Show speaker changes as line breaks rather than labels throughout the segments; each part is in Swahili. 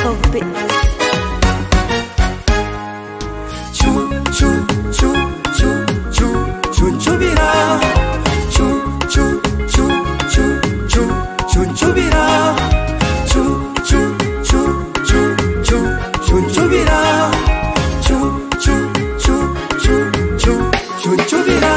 Echo Beats.
Chunchubira, chunchubira, chunchubira, chunchubira.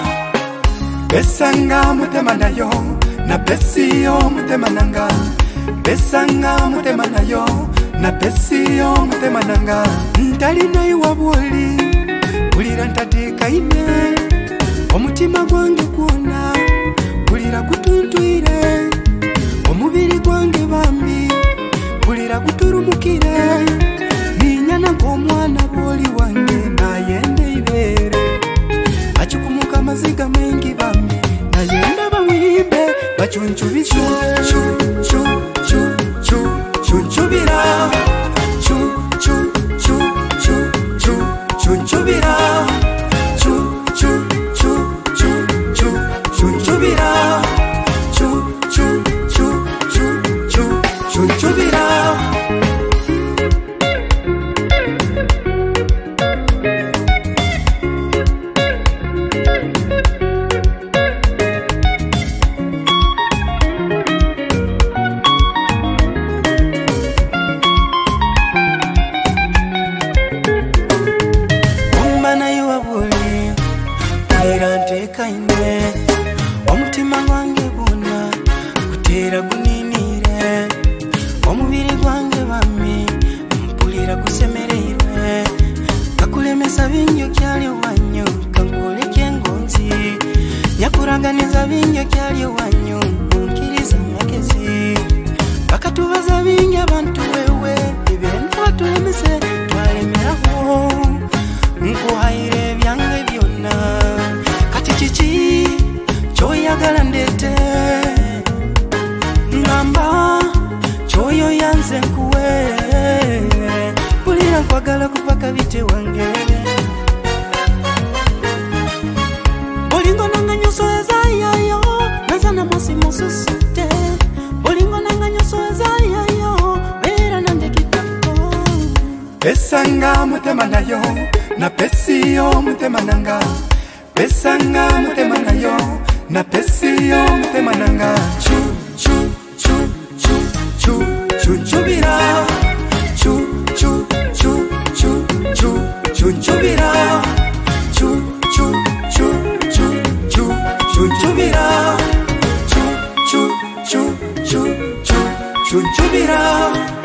Besanga mutema nayo, na besiyo mutema nanga. Besanga mutema nayo, na besiyo mutema nanga. Ntali na iwabuli, bulira ntatika ine. Omutima gwange gwona bulira gutuntuire, omubiri gwange bambi bulira guturumukire. Ninyana ng'omwana bwoli wange nayende ibere, achukumuka amaziga mengi bambi nayenda bawimbe bachunchubisha. Chunchubira, chunchubira, chunchubira. Omana iwabuli bulira nteka ine, omutima gwange gwona gutera guninire, omubiri gwange bami mpulira gusemereire. Kakulemesa binjo kyali wanyu kankuleke ngonzi, nyakuraganiza binjo kyali wanyu nkiriza magezi. Bakatubaza binjo abantu wewe ibintu batulemese twalemeraho, nkuhaire byange byonna. Kati kiki kyoyagala ndete, ngamba kyoyo yanze nkuwe, bulira nkwagala kuva kabite wange. Bolingo nanga nyuso ezayayo nazana mosi mususute, bolingo nanga nyuso ezayayo bera nandekitako. Besanga mutema nayo, na besiyo mutema nanga. Besanga mutema nayo, na besiyo mutema nanga. Chunchubira, chunchubira, chunchubira, chunchubira.